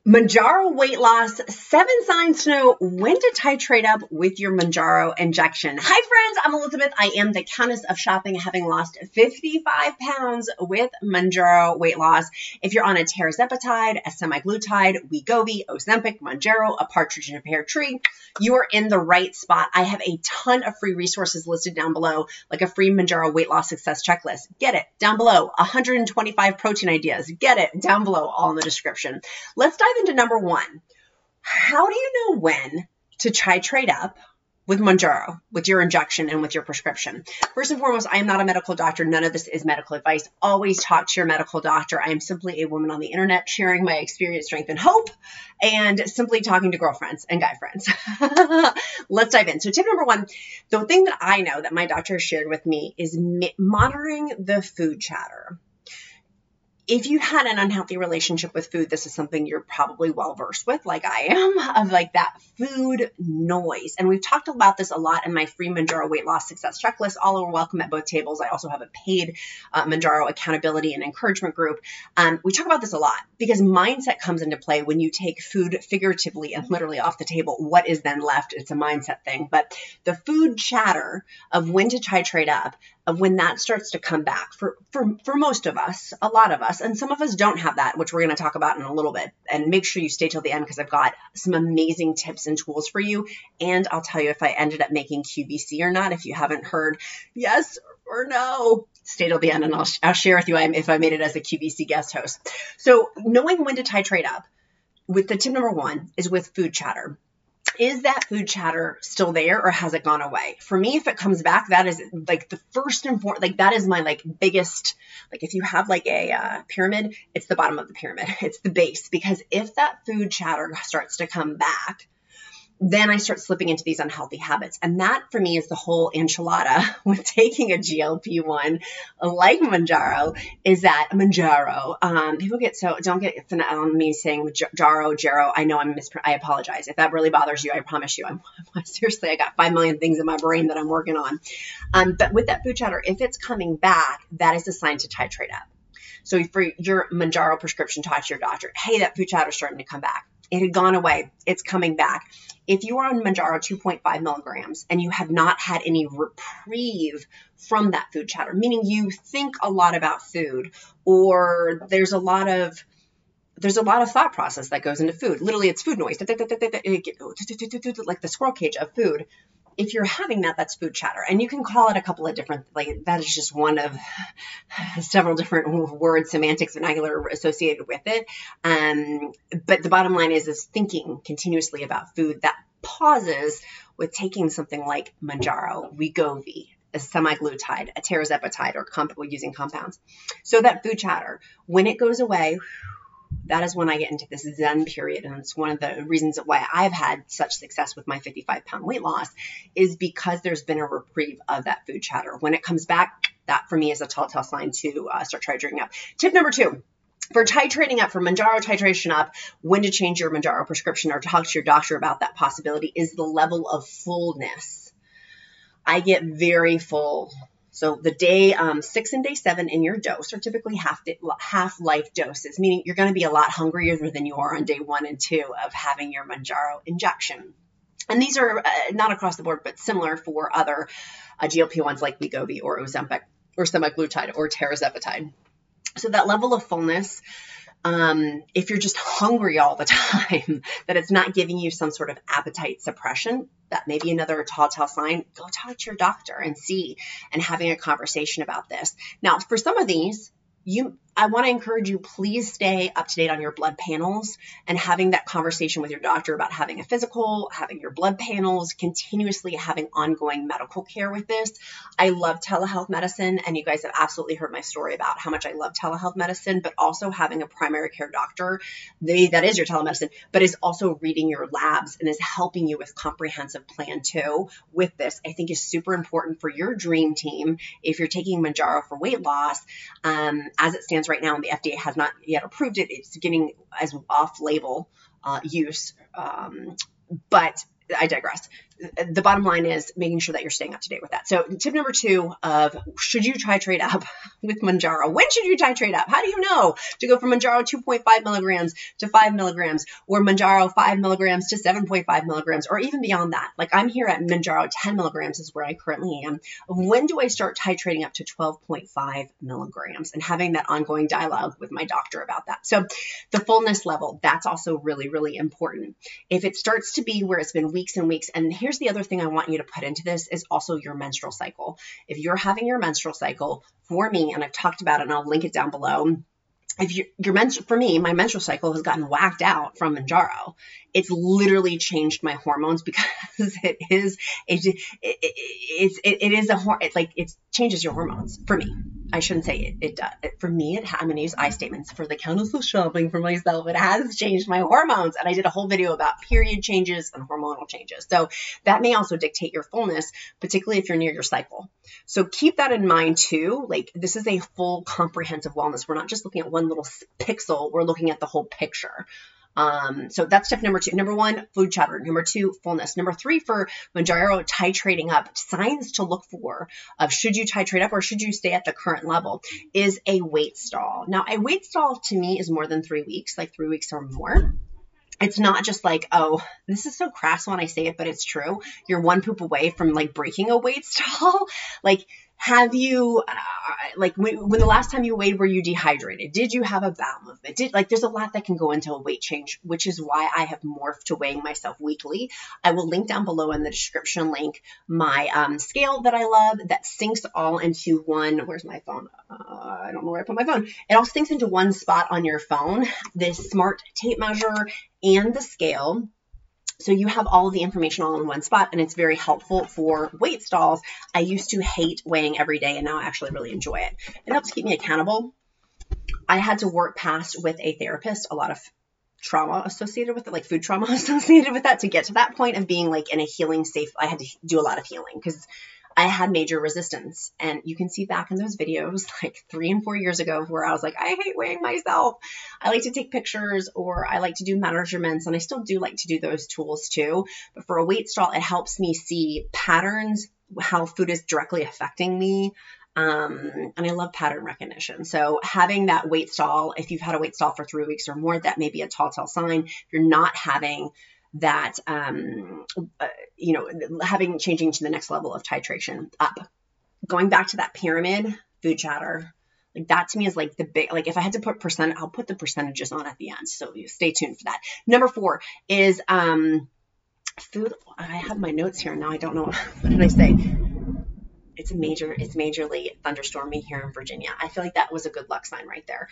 Mounjaro weight loss, 7 signs to know when to titrate up with your Mounjaro injection. Hi friends, I'm Elizabeth. I am the Countess of shopping, having lost 55 pounds with Mounjaro weight loss. If you're on a Tirzepatide, a semaglutide, WEGOVY, Ozempic, Mounjaro, a partridge in a pear tree, you are in the right spot. I have a ton of free resources listed down below, like a free Mounjaro weight loss success checklist. Get it down below. 125 protein ideas. Get it down below, all in the description. Let's dive into number 1. How do you know when to titrate up with Mounjaro, with your injection and with your prescription? First and foremost, I am not a medical doctor. None of this is medical advice. Always talk to your medical doctor. I am simply a woman on the internet sharing my experience, strength, and hope, and simply talking to girlfriends and guy friends. Let's dive in. So tip number 1, the thing that I know that my doctor shared with me is monitoring the food chatter. If you had an unhealthy relationship with food, this is something you're probably well versed with, like I am, of like that food noise. And we've talked about this a lot in my free Mounjaro weight loss success checklist. All are welcome at both tables. I also have a paid Mounjaro accountability and encouragement group. We talk about this a lot because mindset comes into play when you take food figuratively and literally off the table. What is then left? It's a mindset thing. But the food chatter of when to titrate up, of when that starts to come back for most of us, a lot of us, and some of us don't have that, which we're going to talk about in a little bit. And make sure you stay till the end because I've got some amazing tips and tools for you. And I'll tell you if I ended up making QVC or not. If you haven't heard yes or no, stay till the end and I'll share with you if I made it as a QVC guest host. So knowing when to titrate up with the tip number 1 is with food chatter. Is that food chatter still there or has it gone away? For me, if it comes back, that is like the first and foremost, like that is my like biggest, like if you have like a pyramid, it's the bottom of the pyramid. It's the base, because if that food chatter starts to come back, then I start slipping into these unhealthy habits. And that for me is the whole enchilada with taking a GLP-1 like Mounjaro, is that Mounjaro, people get so, don't get on me saying Jaro. I know I apologize. If that really bothers you, I promise you, seriously, I got 5 million things in my brain that I'm working on. But with that food chatter, if it's coming back, that is a sign to titrate up. So for your Mounjaro prescription, talk to your doctor. Hey, that food chatter is starting to come back. It had gone away. It's coming back. If you are on Mounjaro 2.5 milligrams and you have not had any reprieve from that food chatter, meaning you think a lot about food, or there's a lot of thought process that goes into food. Literally, it's food noise, like the squirrel cage of food. If you're having that, that's food chatter. And you can call it a couple of different, like that is just one of several different words, semantics, vernacular associated with it. But the bottom line is thinking continuously about food that pauses with taking something like Mounjaro, WEGOVY, a semaglutide, a Tirzepatide, or using compounds. So that food chatter, when it goes away, that is when I get into this Zen period. And it's one of the reasons why I've had such success with my 55-pound weight loss, is because there's been a reprieve of that food chatter. When it comes back, that for me is a telltale sign to start titrating up. Tip number 2, for titrating up, for Mounjaro titration up, when to change your Mounjaro prescription or talk to your doctor about that possibility, is the level of fullness. I get very full. So the day 6 and day 7 in your dose are typically half-life doses, meaning you're going to be a lot hungrier than you are on day 1 and 2 of having your Mounjaro injection. And these are not across the board, but similar for other GLP-1s like WEGOVY or Ozempic or semaglutide or Tirzepatide. So that level of fullness, if you're just hungry all the time, that it's not giving you some sort of appetite suppression, that may be another telltale sign. Go talk to your doctor and see, and having a conversation about this. Now, for some of these, I want to encourage you, please stay up to date on your blood panels and having that conversation with your doctor about having a physical, having your blood panels, continuously having ongoing medical care with this. I love telehealth medicine, and you guys have absolutely heard my story about how much I love telehealth medicine, but also having a primary care doctor, that is your telemedicine, but is also reading your labs and is helping you with comprehensive plan too with this, I think is super important for your dream team. If you're taking Mounjaro for weight loss, as it stands right now, and the FDA has not yet approved it, it's getting as off-label use, but I digress. the bottom line is making sure that you're staying up to date with that. So tip number 2 of should you titrate up with Mounjaro? When should you titrate up? How do you know to go from Mounjaro 2.5 milligrams to 5 milligrams or Mounjaro 5 milligrams to 7.5 milligrams or even beyond that? Like I'm here at Mounjaro 10 milligrams is where I currently am. When do I start titrating up to 12.5 milligrams and having that ongoing dialogue with my doctor about that? So the fullness level, that's also really, really important. If it starts to be where it's been weeks and weeks, and here's the other thing I want you to put into this is also your menstrual cycle. If you're having your menstrual cycle, for me, and I've talked about it and I'll link it down below, if for me, my menstrual cycle has gotten whacked out from Mounjaro. It's literally changed my hormones because it changes your hormones for me. I shouldn't say it does. For me, I'm going to use I statements for the Countess of shopping for myself. It has changed my hormones. And I did a whole video about period changes and hormonal changes. So that may also dictate your fullness, particularly if you're near your cycle. So keep that in mind too. Like this is a full comprehensive wellness. We're not just looking at one little pixel. We're looking at the whole picture. So that's step number 2. Number 1, food chatter. Number 2, fullness. Number 3 for Mounjaro titrating up, signs to look for of should you titrate up or should you stay at the current level is a weight stall. Now, a weight stall to me is more than 3 weeks, like 3 weeks or more. It's not just like, oh, this is so crass when I say it, but it's true. You're one poop away from like breaking a weight stall. Like, have you, when the last time you weighed, were you dehydrated? Did you have a bowel movement? There's a lot that can go into a weight change, which is why I have morphed to weighing myself weekly. I will link down below in the description link my scale that I love that syncs all into one. Where's my phone? I don't know where I put my phone. It all syncs into one spot on your phone, this smart tape measure and the scale. So you have all of the information all in one spot, and it's very helpful for weight stalls. I used to hate weighing every day, and now I actually really enjoy it. It helps keep me accountable. I had to work past with a therapist, a lot of trauma associated with it, like food trauma associated with that to get to that point of being like in a healing safe. I had to do a lot of healing because I had major resistance. And you can see back in those videos like 3 and 4 years ago where I was like, I hate weighing myself. I like to take pictures or I like to do measurements, and I still do like to do those tools too. But for a weight stall, it helps me see patterns, how food is directly affecting me. And I love pattern recognition. So having that weight stall, if you've had a weight stall for 3 weeks or more, that may be a telltale sign. If you're not having that, changing to the next level of titration up. Going back to that pyramid, food chatter, like that to me is like the big, like if I had to put percent, I'll put the percentages on at the end. So stay tuned for that. Number 4 is food. I have my notes here now. I don't know. What did I say? It's majorly thunderstormy here in Virginia. I feel like that was a good luck sign right there.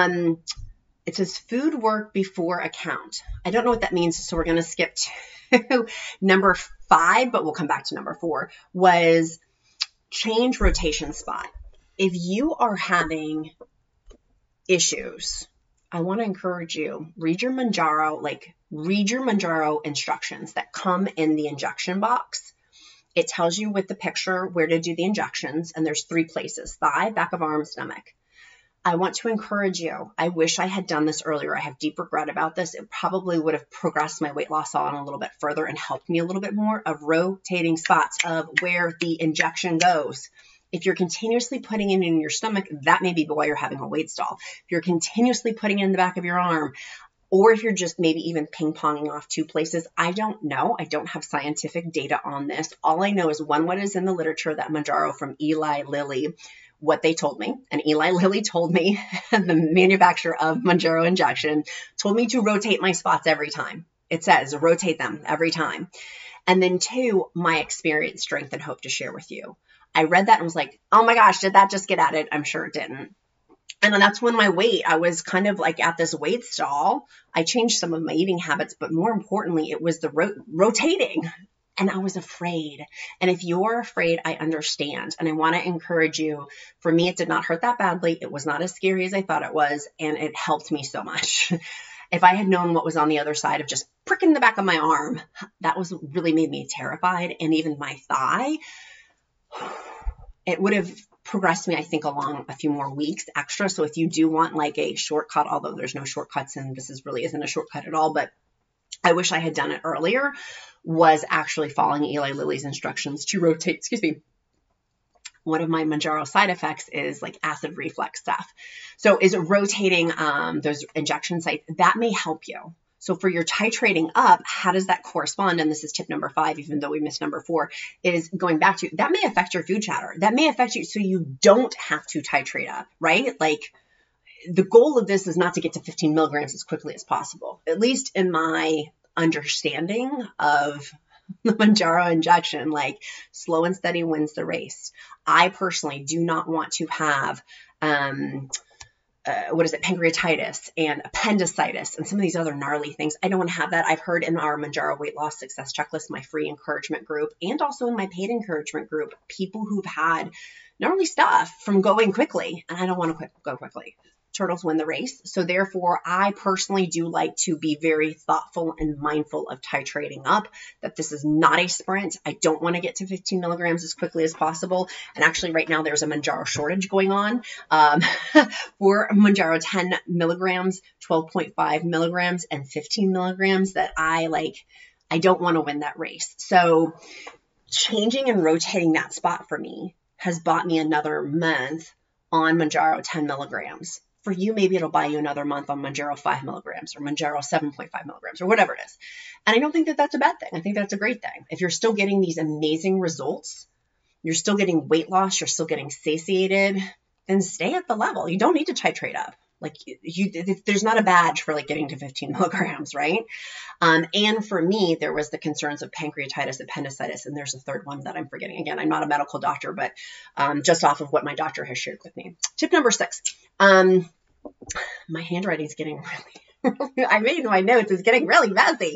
It says food work before account. I don't know what that means, so we're going to skip to number 5, but we'll come back to number 4, was change rotation spot. If you are having issues, I want to encourage you, read your Mounjaro instructions that come in the injection box. It tells you with the picture where to do the injections, and there's 3 places: thigh, back of arm, stomach. I want to encourage you. I wish I had done this earlier. I have deep regret about this. It probably would have progressed my weight loss on a little bit further and helped me a little bit more of rotating spots of where the injection goes. If you're continuously putting it in your stomach, that may be why you're having a weight stall. If you're continuously putting it in the back of your arm, or if you're just maybe even ping-ponging off 2 places, I don't know. I don't have scientific data on this. All I know is what is in the literature, that Mounjaro from Eli Lilly, what they told me, and Eli Lilly told me, the manufacturer of Mounjaro injection, told me to rotate my spots every time. It says rotate them every time. And then 2, my experience, strength, and hope to share with you. I read that and was like, oh my gosh, did that just get added? I'm sure it didn't. And then that's when my weight, I was kind of like at this weight stall. I changed some of my eating habits, but more importantly, it was the rotating. And I was afraid. And if you're afraid, I understand. And I want to encourage you. For me, it did not hurt that badly. It was not as scary as I thought it was. And it helped me so much. If I had known what was on the other side of just pricking the back of my arm, that was really made me terrified. And even my thigh, it would have progressed me, I think, along a few more weeks extra. So if you do want like a shortcut, although there's no shortcuts and this really isn't a shortcut at all, but I wish I had done it earlier, was actually following Eli Lilly's instructions to rotate, excuse me. One of my Mounjaro side effects is like acid reflux stuff. So is rotating those injection sites, that may help you. So for your titrating up, how does that correspond? And this is tip number 5, even though we missed number 4, is going back to, that may affect your food chatter. That may affect you so you don't have to titrate up, right? Like the goal of this is not to get to 15 milligrams as quickly as possible, at least in my understanding of the Mounjaro injection. Like slow and steady wins the race. I personally do not want to have, pancreatitis and appendicitis and some of these other gnarly things. I don't want to have that. I've heard in our Mounjaro weight loss success checklist, my free encouragement group, and also in my paid encouragement group, people who've had gnarly stuff from going quickly. And I don't want to go quickly. Turtles win the race. So therefore, I personally do like to be very thoughtful and mindful of titrating up, that this is not a sprint. I don't want to get to 15 milligrams as quickly as possible. And actually right now there's a Mounjaro shortage going on for Mounjaro 10 milligrams, 12.5 milligrams, and 15 milligrams that I don't want to win that race. So changing and rotating that spot for me has bought me another month on Mounjaro 10 milligrams. For you, maybe it'll buy you another month on Mounjaro 5 milligrams or Mounjaro 7.5 milligrams or whatever it is. And I don't think that that's a bad thing. I think that's a great thing. If you're still getting these amazing results, you're still getting weight loss, you're still getting satiated, then stay at the level. You don't need to titrate up. Like there's not a badge for like getting to 15 milligrams, right? And for me, there was the concerns of pancreatitis, appendicitis, and there's a third one that I'm forgetting. Again, I'm not a medical doctor, but just off of what my doctor has shared with me. Tip number 6. My handwriting is getting really, I made my notes, it's getting really messy.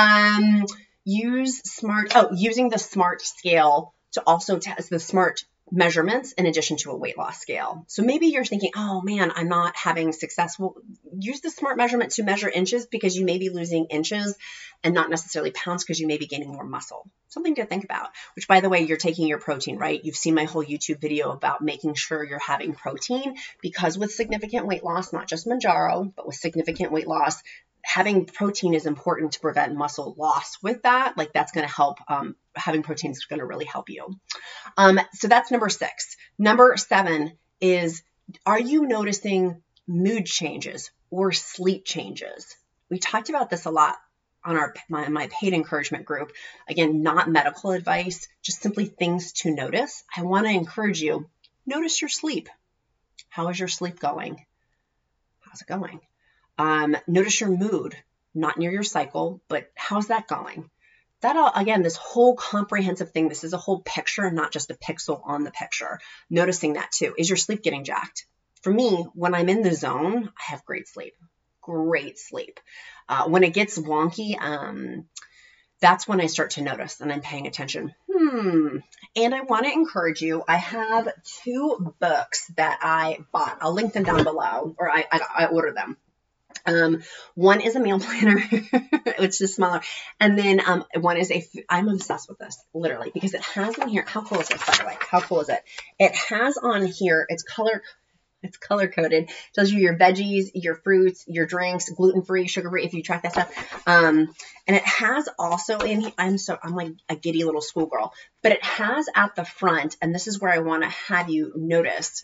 Using the SMART scale to also test the SMART measurements in addition to a weight loss scale. So maybe you're thinking, oh man, I'm not having success. Well, use the SMART measurement to measure inches because you may be losing inches and not necessarily pounds because you may be gaining more muscle. Something to think about, which by the way, you're taking your protein, right? You've seen my whole YouTube video about making sure you're having protein because with significant weight loss, not just Mounjaro, but with significant weight loss, having protein is important to prevent muscle loss with that. Like that's going to help, having protein is going to really help you. So that's number 6. Number 7 is, are you noticing mood changes or sleep changes? We talked about this a lot on my paid encouragement group. Again, not medical advice, just simply things to notice. I want to encourage you, notice your sleep. How is your sleep going? How's it going? Notice your mood, not near your cycle, but how's that going? That all, again, this whole comprehensive thing, this is a whole picture, not just a pixel on the picture. Noticing that too. Is your sleep getting jacked? For me, when I'm in the zone, I have great sleep. Great sleep. When it gets wonky, that's when I start to notice and I'm paying attention. And I want to encourage you. I have 2 books that I bought. I'll link them down below, or I ordered them. One is a meal planner, which is smaller. And then one is I'm obsessed with this, literally, because it has in here, how cool is this, by the way? How cool is it? It has on here, it's color coded, tells you your veggies, your fruits, your drinks, gluten-free, sugar-free, if you track that stuff. And it has also in here, I'm like a giddy little schoolgirl, but it has at the front, and this is where I want to have you notice,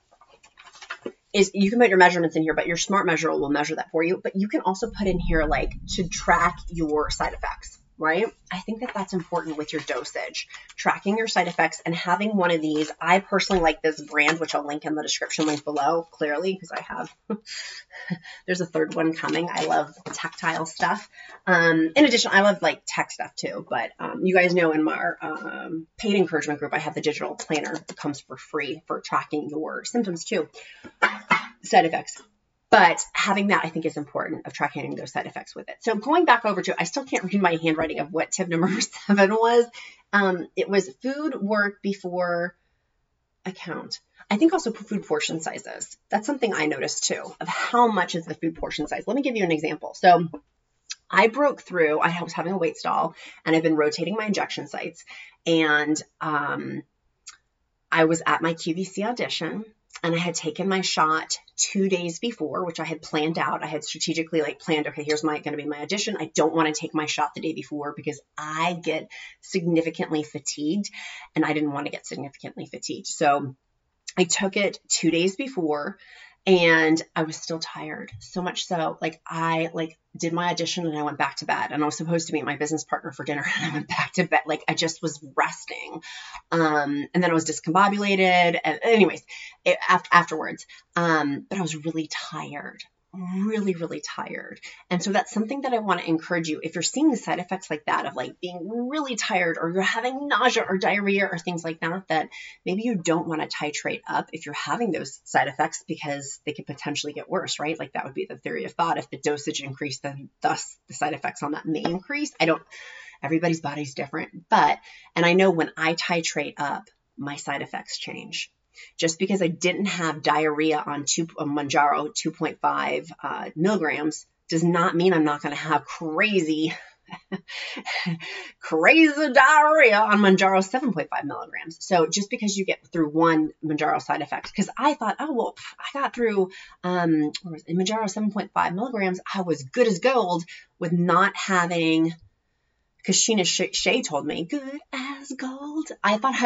is you can put your measurements in here, but your SMART measure will measure that for you. But you can also put in here like to track your side effects, right? I think that that's important with your dosage, tracking your side effects and having one of these. I personally like this brand, which I'll link in the description link below, clearly, because I have, there's a third one coming. I love tactile stuff. In addition, I love like tech stuff too, but you guys know in my paid encouragement group, I have the digital planner that comes for free for tracking your symptoms too, side effects. But having that, I think, is important, of tracking those side effects with it. So going back over to, I still can't read my handwriting of what tip number 7 was. It was food work before account. I think also food portion sizes. That's something I noticed too, of how much is the food portion size. Let me give you an example. So I broke through, I was having a weight stall and I've been rotating my injection sites. And I was at my QVC audition. and I had taken my shot 2 days before, which I had planned out. I had strategically planned, okay, here's going to be my audition. I don't want to take my shot the day before because I get significantly fatigued, and I didn't want to get significantly fatigued. So I took it 2 days before, and I was still tired. So much so, I did my audition and I went back to bed, and I was supposed to meet my business partner for dinner, and I went back to bed. I just was resting. And then I was discombobulated, and anyways, afterwards. But I was really tired. Really, really tired. And so that's something that I want to encourage you. If you're seeing the side effects like that of being really tired, or you're having nausea or diarrhea or things like that, that maybe you don't want to titrate up if you're having those side effects, because they could potentially get worse, right? That would be the theory of thought. If the dosage increased, then thus the side effects on that may increase. Everybody's body's different, and I know when I titrate up, my side effects change. Just because I didn't have diarrhea on Mounjaro 2.5 milligrams does not mean I'm not going to have crazy diarrhea on Mounjaro 7.5 milligrams. So just because you get through one Mounjaro side effect, because I thought, oh, well, I got through Mounjaro 7.5 milligrams, I was good as gold with not having, because Sheena Shea told me, good as gold. I thought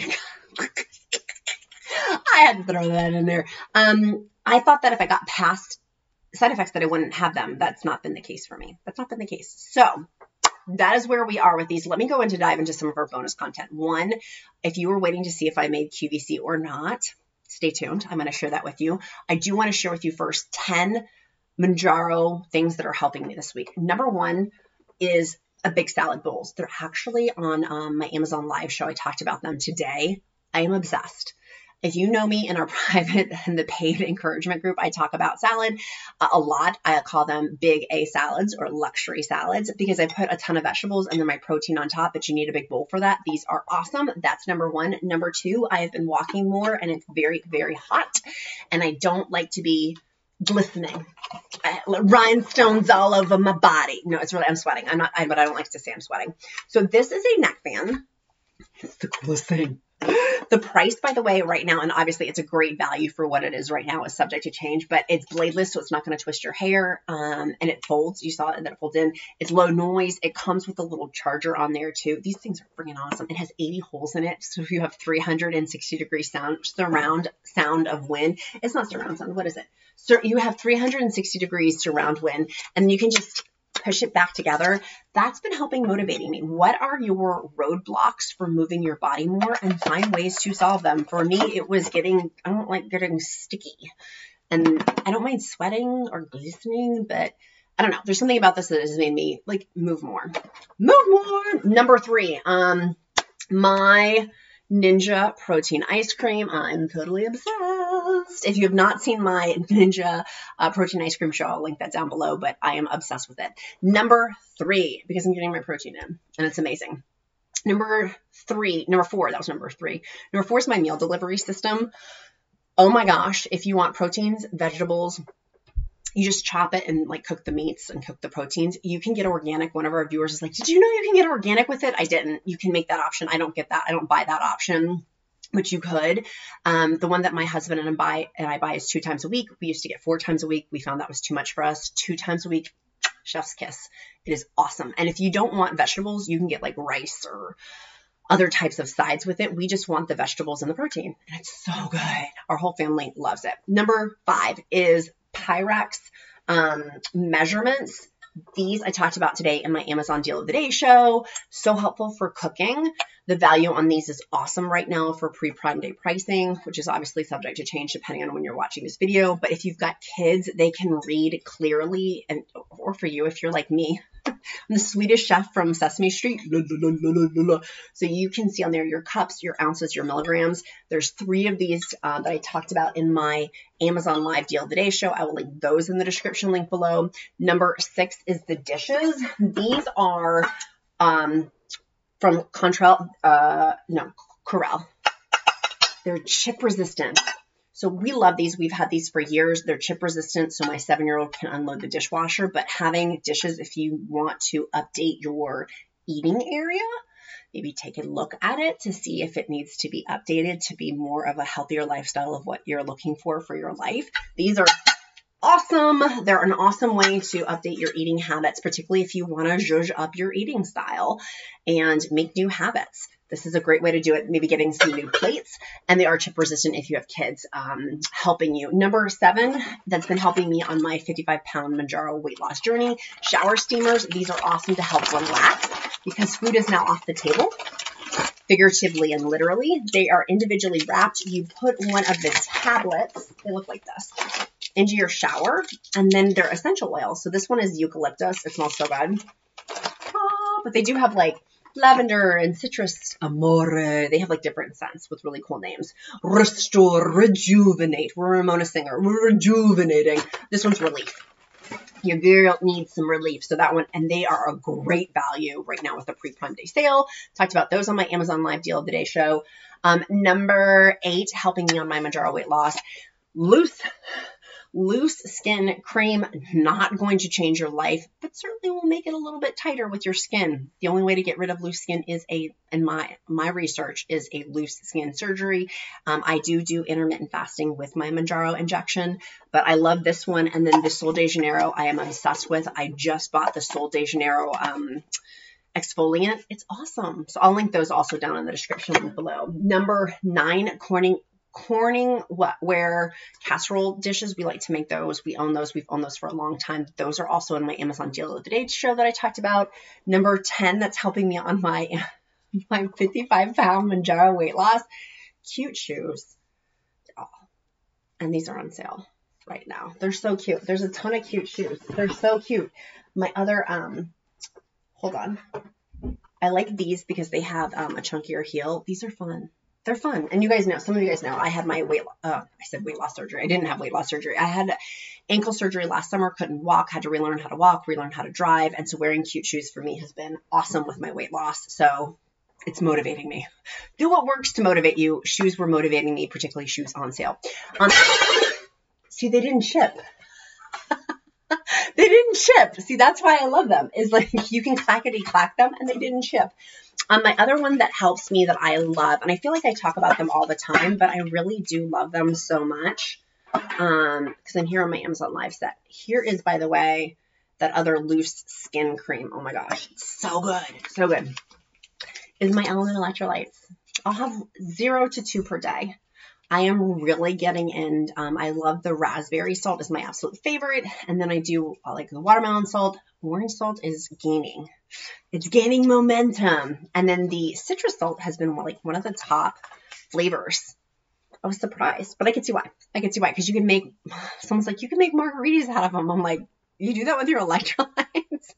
I had to throw that in there. I thought that if I got past side effects that I wouldn't have them. That's not been the case for me. That's not been the case. So that is where we are with these. Let me go dive into some of our bonus content. One, if you were waiting to see if I made QVC or not, stay tuned. I'm going to share that with you. I do want to share with you first 10 Mounjaro things that are helping me this week. Number one is a big salad bowls. They're actually on my Amazon live show. I talked about them today. I am obsessed. If you know me in our private and the paid encouragement group, I talk about salad a lot. I call them big A salads or luxury salads because I put a ton of vegetables and then my protein on top, but you need a big bowl for that. These are awesome. That's number one. Number two, I have been walking more and it's very, very hot and I don't like to be glistening. Rhinestones all over my body. No, it's really, I'm sweating. But I don't like to say I'm sweating. So this is a neck fan. It's the coolest thing. The price, by the way, right now, and obviously it's a great value for what it is right now, is subject to change, but it's bladeless, so it's not going to twist your hair, and it folds. You saw it, and then it folds in. It's low noise. It comes with a little charger on there, too. These things are freaking awesome. It has 80 holes in it, so if you have 360-degree surround sound of wind, it's not surround sound. What is it? So you have 360 degrees surround wind, and you can just push it back together. That's been helping motivating me. What are your roadblocks for moving your body more, and find ways to solve them? For me, it was I don't like getting sticky, and I don't mind sweating or glistening, but I don't know. There's something about this that has made me move more. Number three, my Ninja protein ice cream. I'm totally obsessed. If you have not seen my Ninja protein ice cream show, I'll link that down below, but I am obsessed with it. Number three, because I'm getting my protein in and it's amazing. Number four, that was number three. Number four is my meal delivery system. Oh my gosh. If you want proteins, vegetables, you just chop it and cook the meats and cook the proteins. You can get organic. One of our viewers is like, did you know you can get organic with it? I didn't. You can make that option. I don't get that. I don't buy that option, but you could. The one that my husband and I buy is 2 times a week. We used to get 4 times a week. We found that was too much for us. 2 times a week, chef's kiss. It is awesome. And if you don't want vegetables, you can get rice or other types of sides with it. We just want the vegetables and the protein. And it's so good. Our whole family loves it. Number 5 is Pyrex measurements. These I talked about today in my Amazon Deal of the Day show. So helpful for cooking. The value on these is awesome right now for pre-Prime Day pricing, which is obviously subject to change depending on when you're watching this video. But if you've got kids, they can read clearly, or for you, if you're like me, I'm the Swedish chef from Sesame Street. So you can see on there your cups, your ounces, your milligrams. There's 3 of these that I talked about in my Amazon Live Deal of the Day show. I will link those in the description link below. Number 6 is the dishes. These are from Correlle. They're chip resistant. So we love these. We've had these for years. They're chip resistant, so my 7-year-old can unload the dishwasher. But having dishes, if you want to update your eating area, maybe take a look at it to see if it needs to be updated to be more of a healthier lifestyle of what you're looking for your life. These are awesome. They're an awesome way to update your eating habits, particularly if you want to zhuzh up your eating style and make new habits. This is a great way to do it, maybe getting some new plates, and they are chip resistant if you have kids helping you. Number 7, that's been helping me on my 55-pound Mounjaro weight loss journey, shower steamers. These are awesome to help relax because food is now off the table, figuratively and literally. They are individually wrapped. You put one of the tablets, they look like this, into your shower, and then they're essential oils. So this one is eucalyptus. It smells so good. But they do have like lavender and citrus amore. They have like different scents with really cool names. Restore, rejuvenate. We're Ramona Singer. We're rejuvenating. This one's relief. Your girl needs some relief. So that one, and they are a great value right now with the pre-Prime Day sale. Talked about those on my Amazon Live Deal of the Day show. Number 8, helping me on my Mounjaro weight loss. Loose skin cream, not going to change your life, but certainly will make it a little bit tighter with your skin. The only way to get rid of loose skin is in my research, is a loose skin surgery. I do intermittent fasting with my Mounjaro injection, but I love this one. And then the Sol de Janeiro, I am obsessed with. I just bought the Sol de Janeiro exfoliant. It's awesome. So I'll link those also down in the description below. Number 9, Coringware casserole dishes. We like to make those. We own those. We've owned those for a long time. Those are also in my Amazon Deal of the Day show that I talked about. Number 10, that's helping me on my 55-pound Mounjaro weight loss. Cute shoes. Oh, and these are on sale right now. They're so cute. There's a ton of cute shoes. They're so cute. My other, hold on. I like these because they have a chunkier heel. These are fun. They're fun. And you guys know, some of you guys know, I had my weight loss surgery. I didn't have weight loss surgery. I had ankle surgery last summer, couldn't walk, had to relearn how to walk, relearn how to drive. And so wearing cute shoes for me has been awesome with my weight loss. So it's motivating me. Do what works to motivate you. Shoes were motivating me, particularly shoes on sale. See, they didn't ship. They didn't ship. See, that's why I love them. Is like you can clackety-clack them and they didn't ship. My other one that helps me that I love, and I feel like I talk about them all the time, but I really do love them so much because I'm here on my Amazon Live set. Here is, by the way, that other loose skin cream. Oh my gosh, it's so good. So good. Is my LMNT electrolytes. I'll have 0 to 2 per day. I am really getting in. I love the raspberry salt is my absolute favorite. And then I do like the watermelon salt. Orange salt is gaining. It's gaining momentum. And then the citrus salt has been like one of the top flavors. I was surprised, but I can see why. Because you can make, someone's like, you can make margaritas out of them. I'm like, you do that with your electrolytes?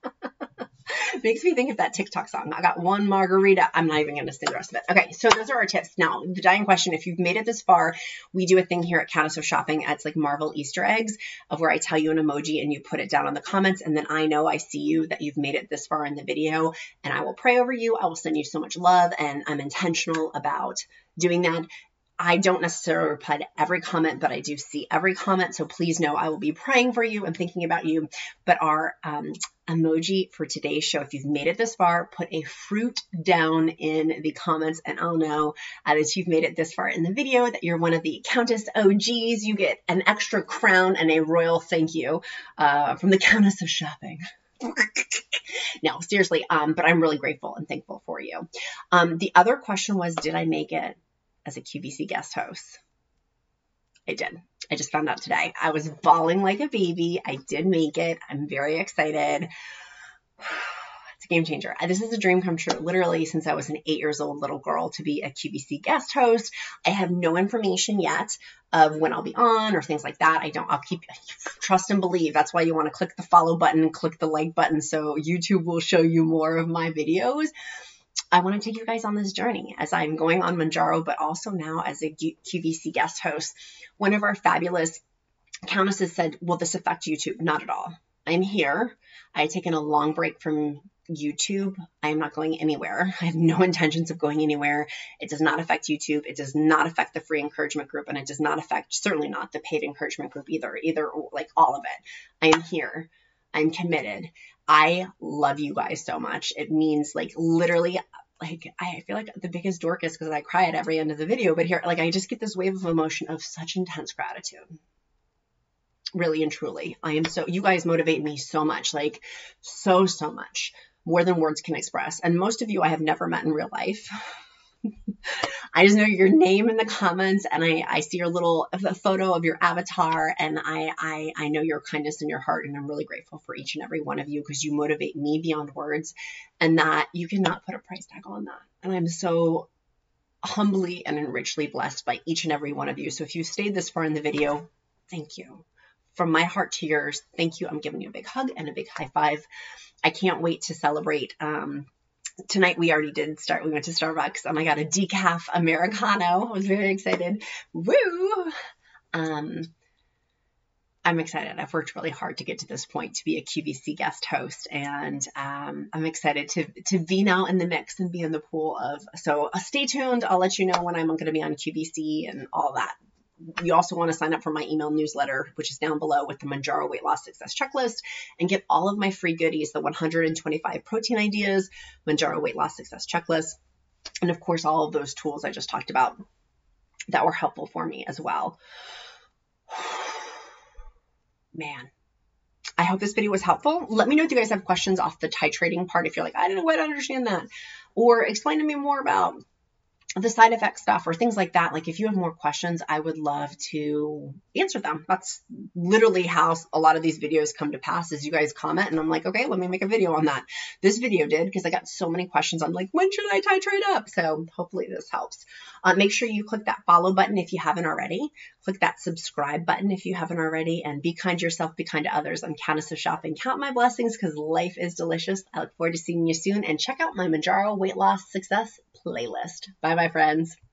Makes me think of that TikTok song. I got one margarita. I'm not even going to say the rest of it. Okay, so those are our tips. Now, the dying question, if you've made it this far, we do a thing here at Countess of Shopping. It's like Marvel Easter eggs of where I tell you an emoji and you put it down in the comments. And then I know I see you that you've made it this far in the video and I will pray over you. I will send you so much love and I'm intentional about doing that. I don't necessarily reply to every comment, but I do see every comment. So please know I will be praying for you and thinking about you. But our emoji for today's show, if you've made it this far, put a fruit down in the comments and I'll know that you've made it this far in the video that you're one of the Countess OGs. You get an extra crown and a royal thank you from the Countess of Shopping. No, seriously, but I'm really grateful and thankful for you. The other question was, did I make it as a QVC guest host? I did. I just found out today. I was bawling like a baby. I did make it. I'm very excited. It's a game changer. This is a dream come true. Literally since I was an 8 years old little girl to be a QVC guest host. I have no information yet of when I'll be on or things like that. I'll keep trust and believe. That's why you want to click the follow button and click the like button so YouTube will show you more of my videos. I want to take you guys on this journey as I'm going on Mounjaro, but also now as a QVC guest host. One of our fabulous countesses said, will this affect YouTube? Not at all. I'm here. I had taken a long break from YouTube. I am not going anywhere. I have no intentions of going anywhere. It does not affect YouTube. It does not affect the free encouragement group, and it does not affect, certainly not the paid encouragement group either like all of it. I am here. I'm committed. I love you guys so much. It means like literally like, I feel like the biggest dork is because I cry at every end of the video, but here, like, I just get this wave of emotion of such intense gratitude. Really and truly. You guys motivate me so much, like so much more than words can express. And most of you I have never met in real life. I just know your name in the comments, and I see your little photo of your avatar, and I know your kindness in your heart, and I'm really grateful for each and every one of you because you motivate me beyond words, and that you cannot put a price tag on that. And I'm so humbly and richly blessed by each and every one of you. So if you stayed this far in the video, thank you. From my heart to yours, thank you. I'm giving you a big hug and a big high five. I can't wait to celebrate. Tonight we already did start. We went to Starbucks and I got a decaf Americano. I was very excited. Woo! I'm excited. I've worked really hard to get to this point to be a QVC guest host, and I'm excited to be now in the mix and be in the pool of. So stay tuned. I'll let you know when I'm going to be on QVC and all that. You also want to sign up for my email newsletter, which is down below, with the Mounjaro Weight Loss Success Checklist, and get all of my free goodies, the 125 protein ideas, Mounjaro Weight Loss Success Checklist, and of course, all of those tools I just talked about that were helpful for me as well. Man, I hope this video was helpful. Let me know if you guys have questions off the titrating part. If you're like, I didn't quite understand that, or explain to me more about the side effect stuff or things like that. Like, if you have more questions, I would love to answer them. That's literally how a lot of these videos come to pass, is you guys comment and I'm like, okay, let me make a video on that. This video did, because I got so many questions. I'm like, when should I titrate up? So hopefully this helps. Make sure you click that follow button if you haven't already. Click that subscribe button if you haven't already, and be kind to yourself, be kind to others. I'm Countess of Shopping. Count my blessings, because life is delicious. I look forward to seeing you soon, and check out my Mounjaro Weight Loss Success playlist. Bye bye, friends.